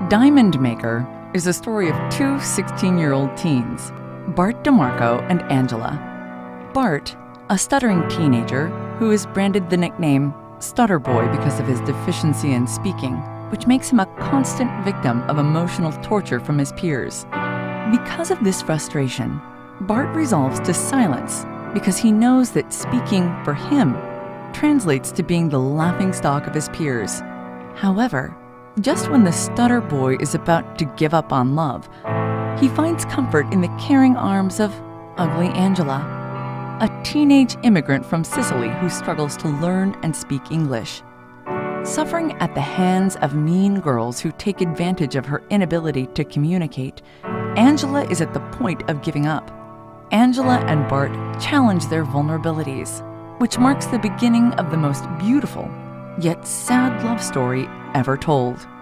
Diamond Maker is a story of two 16-year-old teens, Bart DeMarco and Angela. Bart, a stuttering teenager who is branded the nickname Stutter Boy because of his deficiency in speaking, which makes him a constant victim of emotional torture from his peers. Because of this frustration, Bart resolves to silence because he knows that speaking for him translates to being the laughingstock of his peers. However, just when the Stutter Boy is about to give up on love, he finds comfort in the caring arms of ugly Angela, a teenage immigrant from Sicily who struggles to learn and speak English. Suffering at the hands of mean girls who take advantage of her inability to communicate, Angela is at the point of giving up. Angela and Bart challenge their vulnerabilities, which marks the beginning of the most beautiful, yet sad love story ever told.